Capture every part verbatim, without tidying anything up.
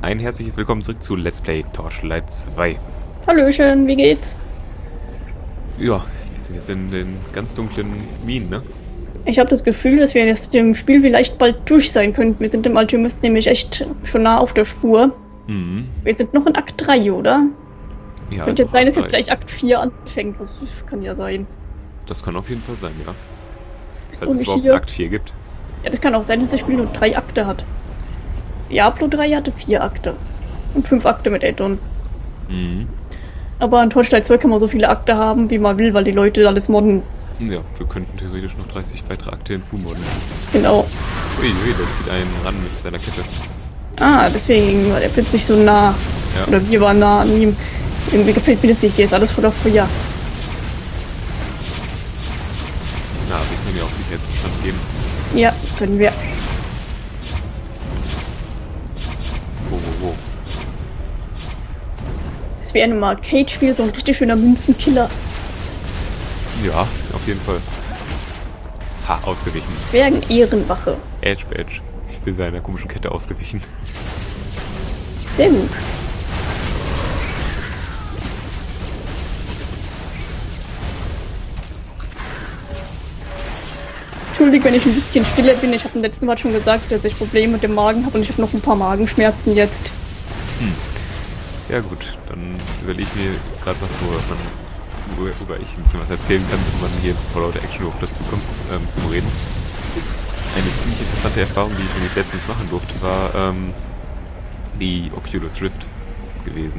Ein herzliches Willkommen zurück zu Let's Play Torchlight zwei. Hallöchen, wie geht's? Ja, wir sind jetzt in den ganz dunklen Minen, ne? Ich habe das Gefühl, dass wir jetzt dem Spiel vielleicht bald durch sein könnten. Wir sind im Alchemist nämlich echt schon nah auf der Spur. Mhm. Wir sind noch in Akt drei, oder? Ja, Könnte jetzt sein, dass drei. jetzt gleich Akt vier anfängt. Das kann ja sein. Das kann auf jeden Fall sein, ja. Das heißt, Und es überhaupt hier- einen Akt vier gibt. Ja, das kann auch sein, dass das Spiel nur drei Akte hat. Diablo drei hatte vier Akte. Und fünf Akte mit Addon. Mhm. Aber an Torchlight zwei kann man so viele Akte haben, wie man will, weil die Leute alles modden. Ja, wir könnten theoretisch noch dreißig weitere Akte hinzumodden. Genau. Ui, ui, der zieht einen ran mit seiner Kette. Ah, deswegen war der plötzlich so nah. Ja. Oder wir waren nah an ihm. Irgendwie gefällt mir das nicht. Hier ist alles voller Feuer. Na, wir können ja auch Sicherheitsbestand geben. Ja, können wir. Wo, wo, wo? Das wäre ein Arcade-Spiel, so ein richtig schöner Münzenkiller. Ja, auf jeden Fall. Ha, ausgewichen. Zwergen-Ehrenwache. Edge Badge. Ich bin seiner komischen Kette ausgewichen. Sehr gut. Entschuldigung, wenn ich ein bisschen stiller bin. Ich habe im letzten Mal schon gesagt, dass ich Probleme mit dem Magen habe und ich habe noch ein paar Magenschmerzen jetzt. Hm. Ja gut, dann überlege ich mir gerade was, wo man, worüber ich ein bisschen was erzählen kann, wenn man hier vor lauter Action überhaupt dazu kommt, ähm, zum Reden. Eine ziemlich interessante Erfahrung, die ich nämlich letztens machen durfte, war ähm, die Oculus Rift gewesen.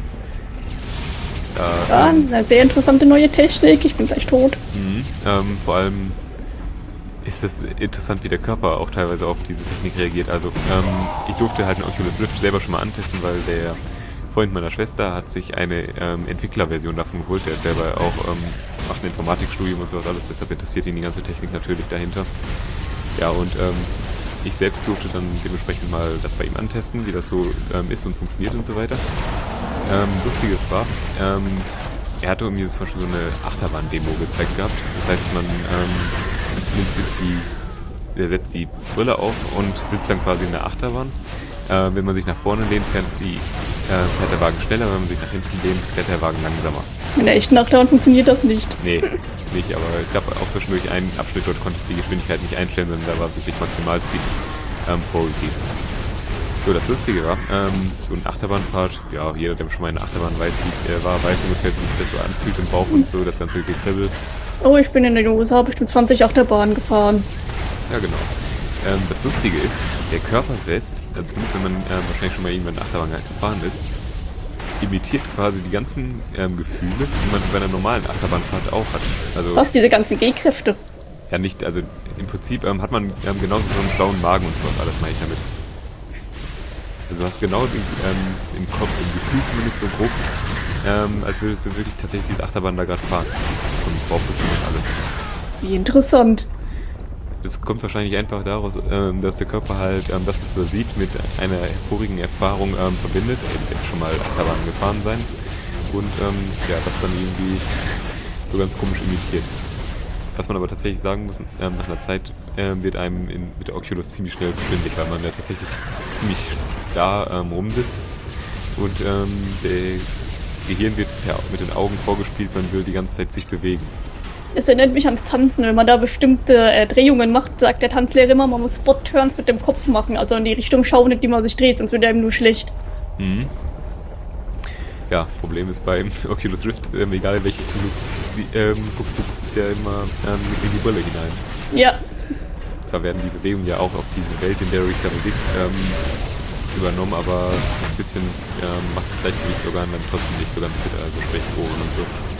Da, Ja, ähm, eine sehr interessante neue Technik. Ich bin gleich tot. mh, ähm, vor allem ist es interessant, wie der Körper auch teilweise auf diese Technik reagiert. Also ähm, ich durfte halt eine Oculus Rift selber schon mal antesten, weil der Freund meiner Schwester hat sich eine ähm, Entwicklerversion davon geholt. Der ist selber auch, ähm, macht ein Informatikstudium und sowas alles, deshalb interessiert ihn die ganze Technik natürlich dahinter. Ja, und ähm, ich selbst durfte dann dementsprechend mal das bei ihm antesten, wie das so ähm, ist und funktioniert und so weiter. Ähm, Lustiges war, ähm, er hatte mir zum Beispiel so eine Achterbahn-Demo gezeigt gehabt. Das heißt, man ähm, nimmt sitzt die, er setzt die Brille auf und sitzt dann quasi in der Achterbahn. Äh, wenn man sich nach vorne lehnt, fährt, die, äh, fährt der Wagen schneller, wenn man sich nach hinten lehnt, fährt der Wagen langsamer. In der echten Achterbahn funktioniert das nicht. Nee, nicht, aber es gab auch zwischendurch einen Abschnitt, dort konntest du die Geschwindigkeit nicht einstellen, sondern da war wirklich Maximalspeed ähm, vorgegeben. So, das Lustige war, ähm, so ein Achterbahnfahrt, ja, jeder, der schon mal in der Achterbahn weiß, wie er war, weiß ungefähr, wie sich das so anfühlt im Bauch und so, das ganze Gekribbel. Oh, ich bin in den U S A bestimmt zwanzig Achterbahnen gefahren. Ja, genau. Ähm, das Lustige ist, der Körper selbst, also zumindest wenn man ähm, wahrscheinlich schon mal irgendwann in der Achterbahn gefahren ist, imitiert quasi die ganzen ähm, Gefühle, die man bei einer normalen Achterbahnfahrt auch hat. Also, Was, diese ganzen G-Kräfte? ja nicht, also im Prinzip ähm, hat man ähm, genauso so einen blauen Magen und sowas, alles meine ich damit. Also du hast genau den, ähm, im Kopf, im Gefühl zumindest so grob, ähm, als würdest du wirklich tatsächlich diese Achterbahn da gerade fahren. Und Bauchgefühl und alles. Wie interessant. Das kommt wahrscheinlich einfach daraus, ähm, dass der Körper halt ähm, das, was er sieht, mit einer vorigen Erfahrung ähm, verbindet. Er wird schon mal Achterbahn gefahren sein. Und ähm, ja, das dann irgendwie so ganz komisch imitiert. Was man aber tatsächlich sagen muss, ähm, nach einer Zeit ähm, wird einem in, mit der Oculus ziemlich schnell schwindelig, weil man ja tatsächlich ziemlich da ähm, rumsitzt. Und ähm, der Gehirn wird ja, mit den Augen vorgespielt, man will die ganze Zeit sich bewegen. Es erinnert mich ans Tanzen. Wenn man da bestimmte äh, Drehungen macht, sagt der Tanzlehrer immer, man muss Spot-Turns mit dem Kopf machen. Also in die Richtung schauen, in die man sich dreht, sonst wird einem nur schlecht. Mhm. Ja, Problem ist beim Oculus Rift, ähm, egal in welche Richtung du ähm, guckst, du guckst ja immer ähm, in die Brille hinein. Ja. Zwar werden die Bewegungen ja auch auf diese Welt, in der du dich da bewegst, ähm, übernommen, aber so ein bisschen ähm, macht das Gleichgewicht sogar dann trotzdem nicht so ganz fit, also sprich Ohren und so.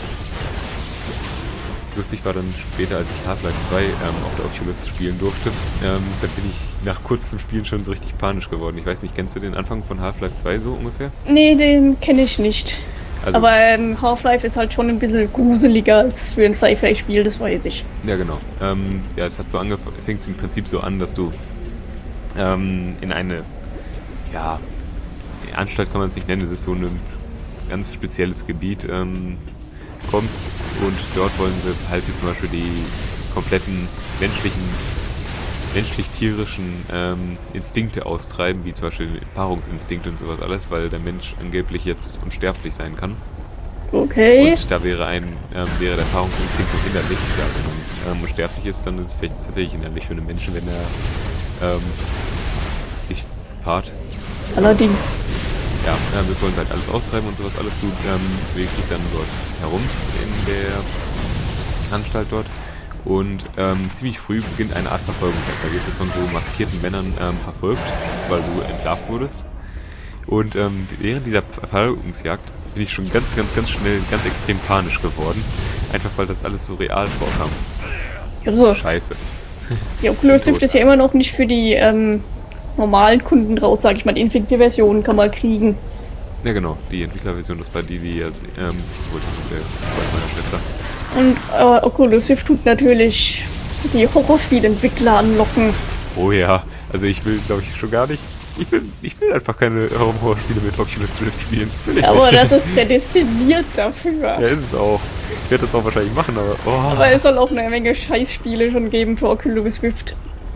Lustig war dann später, als ich Half-Life zwei ähm, auf der Oculus spielen durfte, ähm, da bin ich nach kurzem Spielen schon so richtig panisch geworden. Ich weiß nicht, kennst du den Anfang von Half-Life zwei so ungefähr? Nee, den kenne ich nicht. Also, Aber ähm, Half-Life ist halt schon ein bisschen gruseliger als für ein Sci-Fi-Spiel, das weiß ich. ja, genau. Ähm, ja, es hat so angefangen, fängt im Prinzip so an, dass du ähm, in eine, ja, Anstalt kann man es nicht nennen, es ist so ein ganz spezielles Gebiet, ähm, kommst und dort wollen sie halt jetzt zum Beispiel die kompletten menschlichen menschlich-tierischen ähm, Instinkte austreiben, wie zum Beispiel Paarungsinstinkte und sowas alles, weil der Mensch angeblich jetzt unsterblich sein kann. Okay. Und da wäre ein ähm, wäre der Paarungsinstinkt noch hinderlich. Ja, wenn man ähm, unsterblich ist, dann ist es vielleicht tatsächlich hinderlich für einen Menschen, wenn er ähm, sich paart. Allerdings. Ja, ähm, das wollen sie halt alles austreiben und sowas alles. Du ähm, bewegst dich dann dort herum in der Anstalt dort. Und ähm, ziemlich früh beginnt eine Art Verfolgungsjagd. Da wirst du von so maskierten Männern ähm, verfolgt, weil du entlarvt wurdest. Und ähm, während dieser Verfolgungsjagd bin ich schon ganz, ganz, ganz schnell ganz extrem panisch geworden. Einfach weil das alles so real vorkam. Also, Scheiße. die Oculus Rift ist ja immer noch nicht für die ähm, normalen Kunden raus, sag ich mal. Die Entwicklerversion kann man kriegen. Ja genau, die Entwicklerversion, das war die, die ähm, wollte ich mit meiner Schwester. Und äh, Oculus Rift tut natürlich die Horrorspielentwickler anlocken. Oh ja, also ich will, glaube ich, schon gar nicht. Ich will, ich will einfach keine Horrorspiele mit Oculus Rift spielen. Das aber das ist prädestiniert dafür. Ja, ist es auch. Ich werde das auch wahrscheinlich machen, aber... Oh. Aber es soll auch eine Menge Scheißspiele schon geben für Oculus Rift.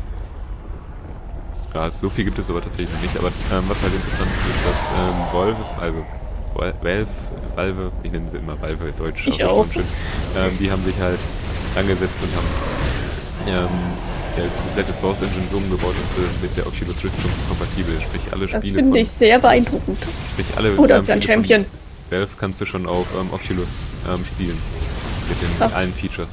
Ja, so viel gibt es aber tatsächlich noch nicht. Aber ähm, was halt interessant ist, dass ähm, Valve, also Valve, Valve, ich nenne sie immer Valve, Deutsch, ich auch. Schön, ähm, die haben sich halt angesetzt und haben ähm, der komplette Source Engine so umgebaut, dass sie mit der Oculus Rift schon kompatibel ist. Sprich, alle Spiele Das finde ich sehr beeindruckend. Sprich, alle oh, das ähm, wäre ein Champion. Valve kannst du schon auf ähm, Oculus ähm, spielen. Mit, den, mit allen Features.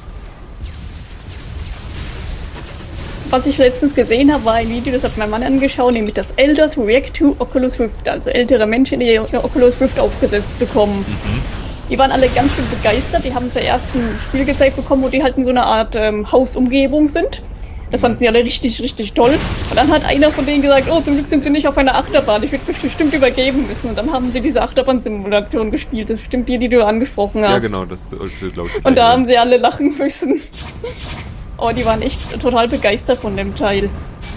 Was ich letztens gesehen habe, war ein Video, das hat mein Mann angeschaut, nämlich das Elders React to Oculus Rift. Also ältere Menschen, die eine Oculus Rift aufgesetzt bekommen. Mhm. Die waren alle ganz schön begeistert. Die haben zuerst ein Spiel gezeigt bekommen, wo die halt in so einer Art ähm, Hausumgebung sind. Das fanden sie alle richtig, richtig toll. Und dann hat einer von denen gesagt, oh, zum Glück sind sie nicht auf einer Achterbahn. Ich würde mich bestimmt übergeben müssen. Und dann haben sie diese Achterbahn-Simulation gespielt. Das ist bestimmt die, die du angesprochen hast. Ja, genau. Das glaube ich. Und da haben sie alle lachen müssen. Oh, die waren echt total begeistert von dem Teil.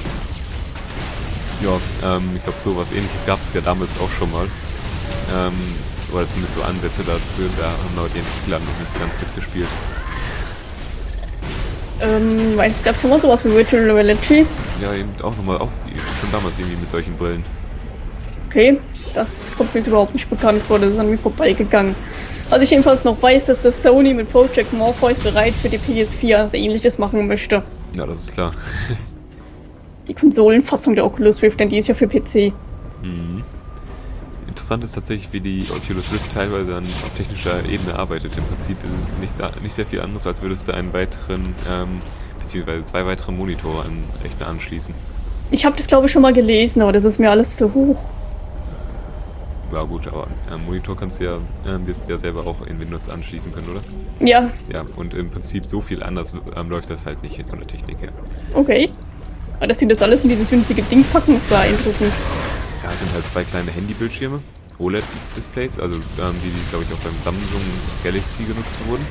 Ja, ähm, ich glaube, sowas Ähnliches gab es ja damals auch schon mal. Ähm, oder zumindest so Ansätze dafür. Da haben aber die Entwickler noch nicht so ganz mitgespielt. Ähm, weil es gab schon mal sowas wie Virtual Reality. Ja, eben auch nochmal auf, schon damals irgendwie mit solchen Brillen. Okay, das kommt mir jetzt überhaupt nicht bekannt vor, das ist an mir vorbeigegangen. Was ich jedenfalls noch weiß, ist, dass Sony mit Project Morpheus bereits für die P S vier was Ähnliches machen möchte. Ja, das ist klar. Die Konsolenfassung der Oculus Rift, denn die ist ja für P C. Mhm. Interessant ist tatsächlich, wie die Oculus Rift teilweise dann auf technischer Ebene arbeitet. Im Prinzip ist es nicht, nicht sehr viel anderes, als würdest du einen weiteren, ähm, beziehungsweise zwei weitere Monitore an Rechner anschließen. Ich habe das glaube ich schon mal gelesen, aber das ist mir alles zu hoch. Ja gut, aber einen Monitor kannst du ja, ähm, wirst du ja selber auch in Windows anschließen können, oder? Ja. Ja, und im Prinzip so viel anders ähm, läuft das halt nicht von der Technik her. Okay. Aber dass die das alles in dieses winzige Ding packen, ist beeindruckend. Ja, es sind halt zwei kleine Handybildschirme, O L E D-Displays, also ähm, die, die glaube ich auch beim Samsung Galaxy genutzt wurden.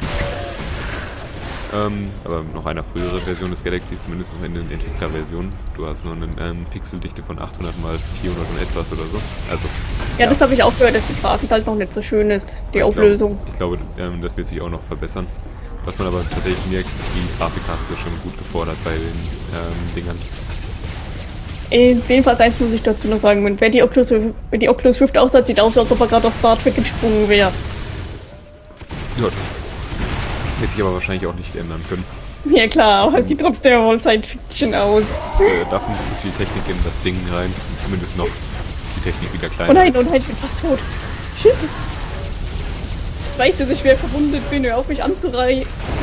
Ähm, aber noch einer frühere Version des Galaxys, zumindest noch in den Entwicklerversionen. Du hast nur eine ähm, Pixeldichte von achthundert mal vierhundert und etwas oder so. Also, ja, ja. Das habe ich auch gehört, dass die Grafik halt noch nicht so schön ist, die ich Auflösung. Glaub, ich glaube, ähm, das wird sich auch noch verbessern. Was man aber tatsächlich merkt, die Grafikkarte ist schon gut gefordert bei den ähm, Dingern. Jedenfalls eins muss ich dazu noch sagen, wenn die Oculus, wenn die Oculus Rift aussieht, sieht aus, als ob er gerade aus Star Trek entsprungen wäre. Ja, das wird sich aber wahrscheinlich auch nicht ändern können. Ja klar, aber es sieht trotzdem wohl Science Fiction aus. Äh, darf nicht so viel Technik in das Ding rein, zumindest noch, ist die Technik wieder kleiner. Oh nein, oh nein, ich bin fast tot. Shit! Ich weiß, dass ich schwer verwundet bin, hör auf mich anzureihen.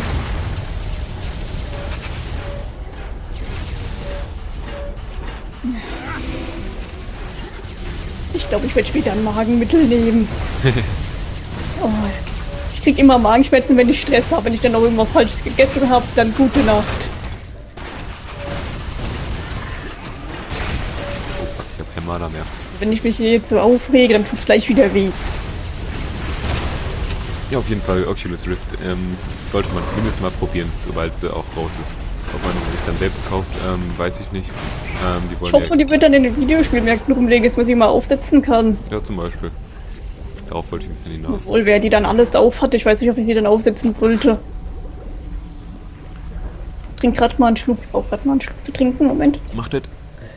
Ich glaube, ich werde später ein Magenmittel nehmen. Oh, ich krieg immer Magenschmerzen, wenn ich Stress habe. Wenn ich dann noch irgendwas Falsches gegessen habe, dann gute Nacht. Oh, ich habe kein Mana mehr. Wenn ich mich jetzt so aufrege, dann tut es gleich wieder weh. Ja, auf jeden Fall, Oculus Rift ähm, sollte man zumindest mal probieren, sobald sie auch raus ist. Ob man sie sich dann selbst kauft, ähm, weiß ich nicht. Ähm, die wollen ich hoffe, ja die wird dann in den Videospielmärkten rumlegen, dass man sie mal aufsetzen kann. Ja, zum Beispiel. Darauf wollte ich ein bisschen hinaus. Obwohl, wer die dann alles auf hat, ich weiß nicht, ob ich sie dann aufsetzen wollte. trinke gerade mal einen Schluck. Ich brauche gerade mal einen Schluck zu trinken. Moment. Mach das.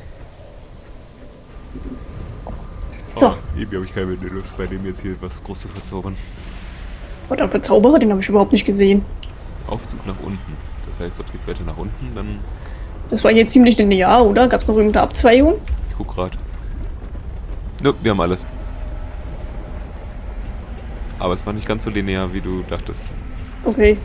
So. Oh, irgendwie habe ich keine Lust, bei dem jetzt hier was Großes zu verzaubern. Was dann für Zauberer? Den habe ich überhaupt nicht gesehen. Aufzug nach unten. Das heißt, dort geht's weiter nach unten, dann... Das war jetzt ziemlich linear, oder? Gab es noch irgendeine Abzweigung? Ich guck grad. Nö, wir haben alles. Aber es war nicht ganz so linear, wie du dachtest. Okay.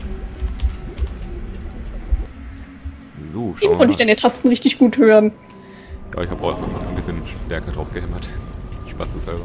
So, Wie schauen wir konnte ich denn mal. die Tasten richtig gut hören? Ja, ich habe auch ein bisschen stärker drauf gehämmert. Spaß ist selber.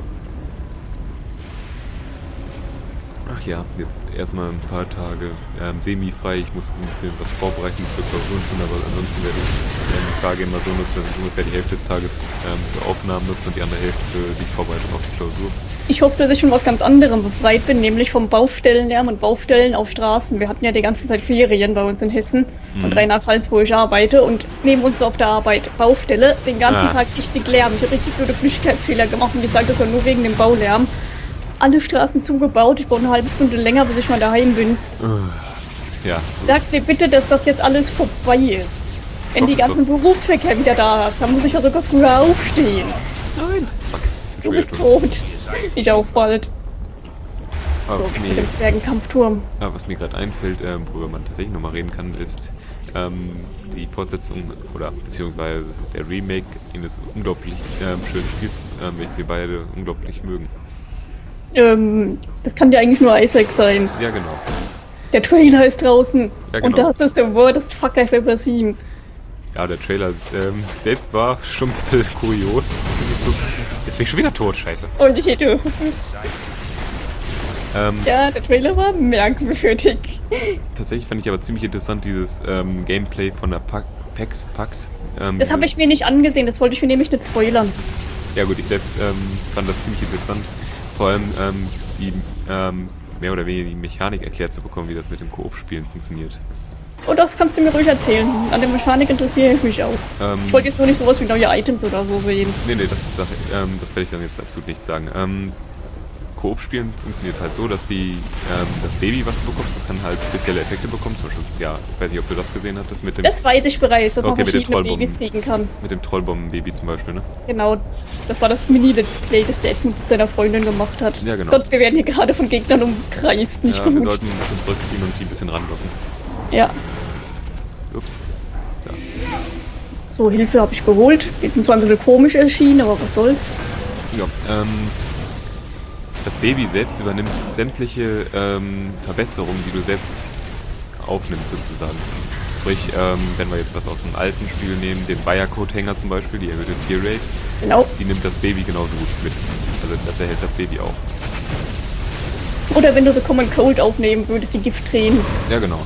Ach ja, jetzt erstmal ein paar Tage ähm, semi-frei. Ich muss ein bisschen was Vorbereitendes für Klausuren tun, aber ansonsten werde ich ähm, die Tage immer so nutzen, dass ich ungefähr die Hälfte des Tages ähm, für Aufnahmen nutze und die andere Hälfte für die Vorbereitung auf die Klausur. Ich hoffe, dass ich von was ganz anderem befreit bin, nämlich vom Baustellenlärm und Baustellen auf Straßen. Wir hatten ja die ganze Zeit Ferien bei uns in Hessen und Mhm. Rheinland-Pfalz, wo ich arbeite, und neben uns auf der Arbeit Baustelle den ganzen Ah. Tag richtig Lärm. Ich habe richtig blöde Flüchtigkeitsfehler gemacht und gesagt, das war nur wegen dem Baulärm. Alle Straßen zugebaut, ich brauche eine halbe Stunde länger, bis ich mal daheim bin. Ja, Sag mir bitte, dass das jetzt alles vorbei ist. Wenn Doch, die ganzen Berufsverkehr wieder da ist, dann muss ich ja sogar früher aufstehen. nein. Fuck. Du bist tot. Ich auch bald. Aber So, was mit dem mir, Zwergenkampfturm. aber was mir gerade einfällt, ähm, worüber man tatsächlich nochmal reden kann, ist ähm, die Fortsetzung oder beziehungsweise der Remake eines unglaublich ähm, schönen Spiels, ähm, welches wir beide unglaublich mögen. Ähm, das kann ja eigentlich nur Isaac sein. Ja, genau. Der Trailer ist draußen. Ja, Und genau. das ist the worst fuck I've ever seen. Ja, der Trailer ähm, selbst war schon ein bisschen kurios. So, jetzt bin ich schon wieder tot, scheiße. Oh je, du. Ähm, Ja, der Trailer war merkwürdig. Tatsächlich fand ich aber ziemlich interessant dieses ähm, Gameplay von der Pa- PAX. PAX ähm, Das habe ich mir nicht angesehen, das wollte ich mir nämlich nicht spoilern. Ja gut, ich selbst ähm, fand das ziemlich interessant. Vor allem ähm, die ähm, mehr oder weniger die Mechanik erklärt zu bekommen, wie das mit dem Koop-Spielen funktioniert. Oh, das kannst du mir ruhig erzählen. An der Mechanik interessiere ich mich auch. Ähm, Ich wollte jetzt nur nicht sowas wie neue Items oder so sehen. Nee, nee, das, ist, ähm, das werde ich dann jetzt absolut nicht sagen. Ähm, Koop-Spielen funktioniert halt so, dass die, ähm, das Baby, was du bekommst, das kann halt spezielle Effekte bekommen. Zum Beispiel, ja, ich weiß nicht, ob du das gesehen hattest mit dem, Das weiß ich bereits, dass man Okay, mit den verschiedene Trollbomben. Babys kriegen kann. mit dem Trollbomben-Baby zum Beispiel, ne? Genau, das war das Mini-Let's Play, das der Edmund mit seiner Freundin gemacht hat. Ja, genau. Gott, wir werden hier gerade von Gegnern umkreist, nicht Ja, wir gut. sollten ein bisschen zurückziehen und die ein bisschen ranlocken. Ja, Ups. Ja. so, Hilfe habe ich geholt. Die sind zwar ein bisschen komisch erschienen, aber was soll's. Ja, ähm, das Baby selbst übernimmt sämtliche ähm, Verbesserungen, die du selbst aufnimmst sozusagen. Sprich, ähm, wenn wir jetzt was aus einem alten Spiel nehmen, den Bayer-Code-Hänger zum Beispiel, die erhöhte Tier-Rate, Genau. die nimmt das Baby genauso gut mit. Also das erhält das Baby auch. Oder wenn du so Common Cold aufnehmen würdest, die Gifttränen. Ja, genau.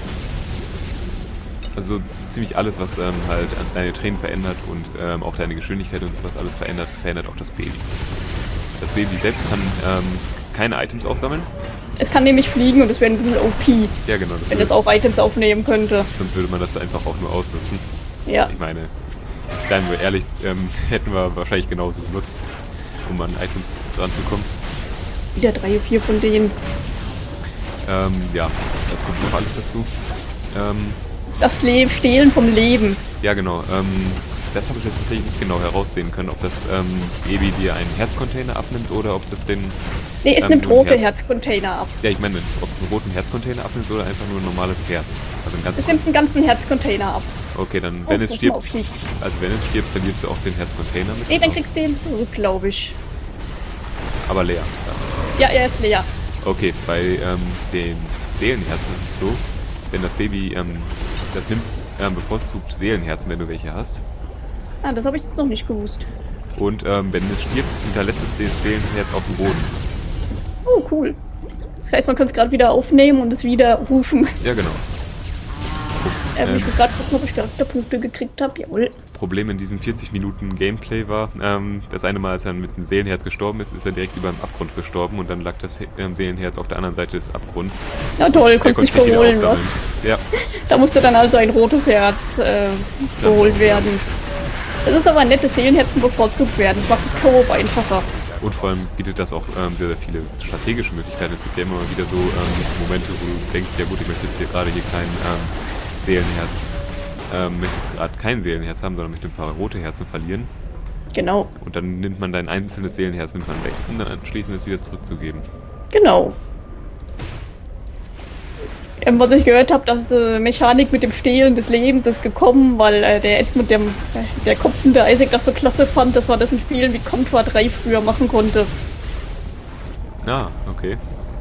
Also so ziemlich alles, was ähm, halt an deine Tränen verändert und ähm, auch deine Geschwindigkeit und sowas alles verändert, verändert auch das Baby. Das Baby selbst kann ähm, keine Items aufsammeln. Es kann nämlich fliegen und es wäre ein bisschen O P, Ja, genau. Das wenn würde, es auch Items aufnehmen könnte. sonst würde man das einfach auch nur ausnutzen. Ja. Ich meine, seien wir ehrlich, ähm, hätten wir wahrscheinlich genauso benutzt, um an Items ranzukommen. Wieder drei, vier von denen. Ähm, ja, das kommt noch alles dazu. Ähm, Das Le Stehlen vom Leben. ja, genau. Ähm, das habe ich jetzt tatsächlich nicht genau heraussehen können, ob das ähm, Baby dir einen Herzcontainer abnimmt oder ob das den... Nee, es ähm, nimmt nur ein rote Herz- Herzcontainer ab. Ja, ich meine, ob es einen roten Herzcontainer abnimmt oder einfach nur ein normales Herz. Also ein ganz... Es nimmt einen ganzen Herzcontainer ab. Okay, dann, wenn Oh, es das stirbt... Aufstieg. Also wenn es stirbt, verlierst du auch den Herzcontainer mit. Nee, dann kriegst du den zurück, glaube ich. Aber leer. Ja. Ja, er ist leer. Okay, bei ähm, den Seelenherzen ist es so, wenn das Baby, ähm, das nimmt ähm, bevorzugt Seelenherzen, wenn du welche hast. Ah, das habe ich jetzt noch nicht gewusst. Und ähm, wenn es stirbt, hinterlässt es das Seelenherz auf dem Boden. Oh, cool. Das heißt, man kann es gerade wieder aufnehmen und es wieder rufen. Ja, genau. Ähm, Ähm. Ich muss gerade gucken, ob ich Charakterpunkte gekriegt habe. Jawohl. Problem in diesen vierzig Minuten Gameplay war, ähm, das eine Mal, als er mit dem Seelenherz gestorben ist, ist er direkt über dem Abgrund gestorben und dann lag das ähm, Seelenherz auf der anderen Seite des Abgrunds. Na toll, Er konntest nicht konnte es nicht wieder verholen, aufsammeln. was? Ja, Da musste dann also ein rotes Herz äh, geholt werden. Das ist aber ein nettes Seelenherzen bevorzugt werden. Das macht das Koop einfacher. und vor allem bietet das auch ähm, sehr, sehr viele strategische Möglichkeiten. Es gibt ja immer mal wieder so ähm, Momente, wo du denkst, ja gut, ich möchte jetzt hier gerade hier keinen ähm, Seelenherz, ähm, möchte gerade kein Seelenherz haben, sondern möchte ein paar rote Herzen verlieren. Genau. Und dann nimmt man dein einzelnes Seelenherz nimmt man weg, um dann anschließend es wieder zurückzugeben. Genau. Ähm, was ich gehört habe, dass die Mechanik mit dem Stehlen des Lebens ist gekommen, weil äh, der Edmund, der, der Kopf von der Isaac das so klasse fand, dass man das in Spielen wie Contra drei früher machen konnte. Ah, okay.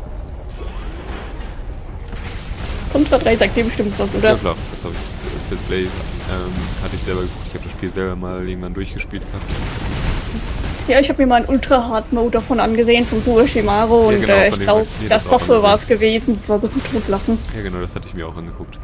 Contra drei sagt dir bestimmt was, oder? Ja klar, das habe ich, das Display ähm, hatte ich selber geguckt, ich habe das Spiel selber mal irgendwann durchgespielt gehabt. Ja, ich habe mir mal einen Ultra-Hard-Mode davon angesehen, von Suoshimaru, Ja, und genau, äh, von ich dem hab glaube, ich mir das das auch Soffe war es angesehen. gewesen, das war so zum Totlachen. Ja genau, das hatte ich mir auch angeguckt.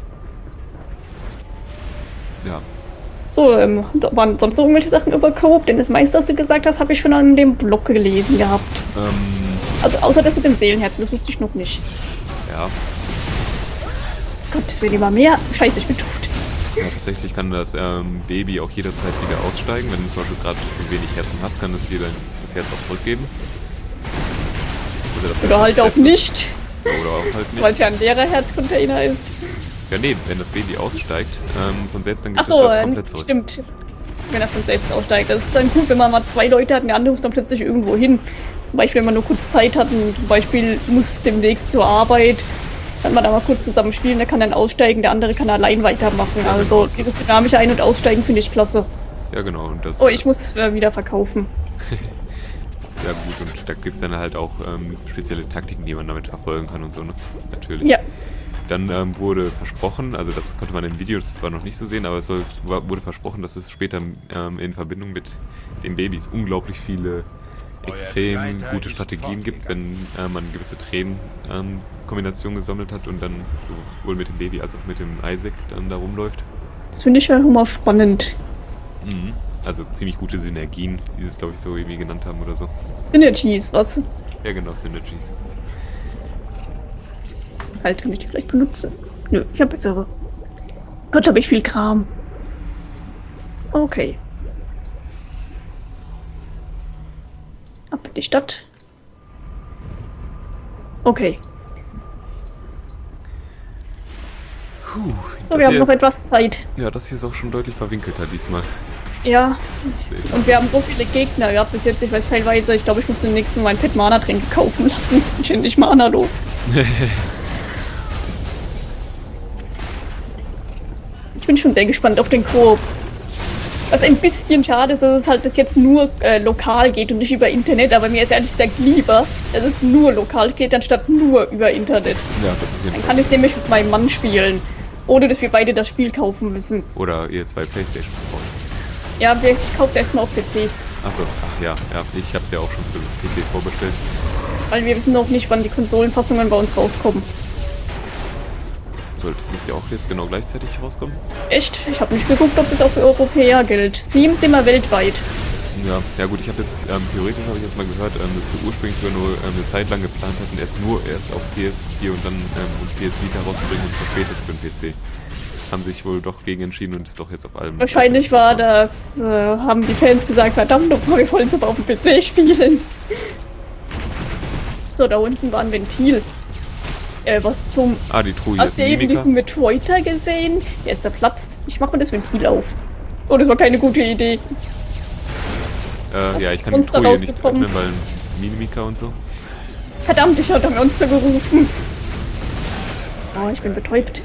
Ja. So, ähm, da waren sonst noch irgendwelche Sachen über Coop, denn das meiste, was du gesagt hast, habe ich schon an dem Blog gelesen gehabt. Ähm, Also außer das mit dem Seelenherzen, das wusste ich noch nicht. ja. Gott, das will immer mehr. Scheiße, ich bin tot. Ja, tatsächlich kann das ähm, Baby auch jederzeit wieder aussteigen. Wenn du zum Beispiel gerade wenig Herzen hast, kann es dir dann das Herz auch zurückgeben. Oder, das Oder Herz halt auch selbst- nicht, Ja, oder auch halt nicht. weil es ja ein leerer Herzcontainer ist. Ja, nee, wenn das Baby aussteigt, ähm, von selbst dann gibt Achso, es das ähm, komplett zurück. stimmt. Wenn er von selbst aussteigt. Das ist dann gut, wenn man mal zwei Leute hat und der andere muss dann plötzlich irgendwo hin. Zum Beispiel, wenn man nur kurz Zeit hat und zum Beispiel muss demnächst zur Arbeit, kann man da mal kurz zusammen spielen, der kann dann aussteigen, der andere kann allein weitermachen. Ja, Also genau. dieses dynamische Ein- und Aussteigen finde ich klasse. Ja, genau. Und das, Oh, ich muss äh, wieder verkaufen. Ja gut, und da gibt es dann halt auch ähm, spezielle Taktiken, die man damit verfolgen kann und so, ne? Natürlich. Ja, Dann ähm, wurde versprochen, also das konnte man im Video zwar noch nicht so sehen, aber es soll, war, wurde versprochen, dass es später ähm, in Verbindung mit den Babys unglaublich viele extrem gute Strategien gibt, wenn äh, man gewisse Tränenkombinationen ähm, gesammelt hat und dann sowohl mit dem Baby als auch mit dem Isaac dann da rumläuft. das finde ich ja immer spannend. Mhm. Also ziemlich gute Synergien, die sie es glaube ich so irgendwie genannt haben oder so. Synergies, was? Ja genau, Synergies. Halt, kann ich die vielleicht benutzen? Nö, ich habe bessere. Gott, habe ich viel Kram. Okay. Ab in die Stadt. Okay. Puh, So, das wir haben hier noch ist- etwas Zeit. Ja, das hier ist auch schon deutlich verwinkelter diesmal. Ja, und wir haben so viele Gegner gehabt bis jetzt. Ich weiß teilweise, ich glaube, ich muss den nächsten Mal ein Pet Mana Tränke kaufen lassen. Ich bin nicht Mana los. Ich bin schon sehr gespannt auf den Koop. Was ein bisschen schade ist, dass es halt bis jetzt nur äh, lokal geht und nicht über Internet. Aber mir ist ehrlich gesagt lieber, dass es nur lokal geht, anstatt nur über Internet. Ja, das auf jeden Dann Fall. kann ich es nämlich mit meinem Mann spielen. Ohne dass wir beide das Spiel kaufen müssen. Oder ihr zwei Playstations braucht. Ja, wir- ich kaufe es erstmal auf P C. Achso, ach ja, ja, ich hab's ja auch schon für P C vorbestellt. Weil wir wissen noch nicht, wann die Konsolenfassungen bei uns rauskommen. Sollte es nicht auch jetzt genau gleichzeitig rauskommen? Echt? Ich habe nicht geguckt, ob das auch für Europäer gilt. Steam ist immer weltweit. Ja, ja gut, ich habe jetzt, ähm, theoretisch habe ich jetzt mal gehört, ähm, dass sie ursprünglich sogar nur ähm, eine Zeit lang geplant hatten, erst nur erst auf P S vier und dann ähm, und P S Vita rauszubringen und verspätet für den P C. Haben sich wohl doch gegen entschieden und ist doch jetzt auf allem... Wahrscheinlich war das, äh, haben die Fans gesagt, verdammt nochmal, wir wollen es aber auf dem P C spielen. So, da unten war ein Ventil. Äh, was zum... Ah, die Truhe hier Hast ist du eben Mimika. diesen Metroider gesehen? Der ist zerplatzt. Ich mach mal das Ventil auf. Oh, das war keine gute Idee. Äh, ja, ich kann die Monster Truhe hier nicht rausgekommen. öffnen, weil Mimika und so. Verdammt, ich hatte ein Monster gerufen. Oh, ich bin betäubt.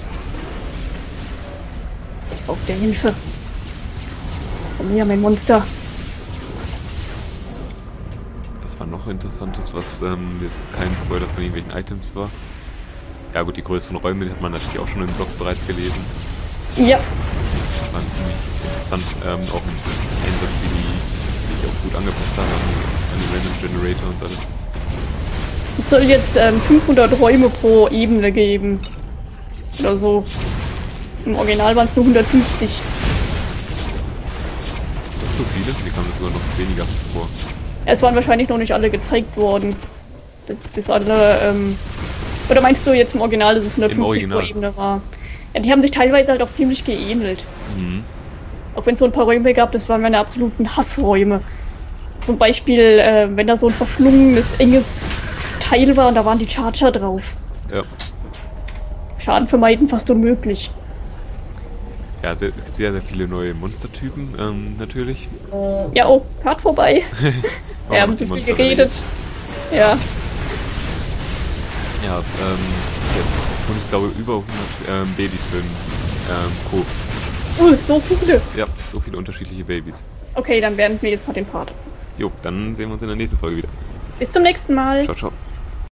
Ich brauche der Hilfe. Komm her, mein Monster. Was war noch Interessantes, was ähm, jetzt kein Spoiler von irgendwelchen Items war? Ja gut, die größeren Räume die hat man natürlich auch schon im Blog bereits gelesen. Ja, Waren ziemlich interessant, ähm, auch im Einsatz, wie die sich auch gut angepasst haben an den Random Generator und alles. es soll jetzt ähm, fünfhundert Räume pro Ebene geben. Oder so. Im Original waren es nur hundertfünfzig. Doch so viele? Die kamen sogar noch weniger vor. Es waren wahrscheinlich noch nicht alle gezeigt worden. Bis alle, ähm... Oder meinst du jetzt im Original, dass es hundertfünfzig pro Original. Ebene war? Ja, die haben sich teilweise halt auch ziemlich geähnelt. Mhm. Auch wenn es so ein paar Räume gab, das waren meine absoluten Hassräume. Zum Beispiel, äh, wenn da so ein verschlungenes, enges Teil war und da waren die Charger drauf. Ja. Schaden vermeiden fast unmöglich. Ja, sehr, es gibt sehr, sehr viele neue Monstertypen, ähm, natürlich. Ja, oh, Part vorbei. Oh, Wir haben zu viel geredet. Ja. Ja, ähm, jetzt, und ich glaube über hundert ähm, Babys für den ähm, Co. Uh, so viele. Ja, so viele unterschiedliche Babys. Okay, dann beenden wir jetzt mal den Part. Jo, dann sehen wir uns in der nächsten Folge wieder. Bis zum nächsten Mal. Ciao, ciao.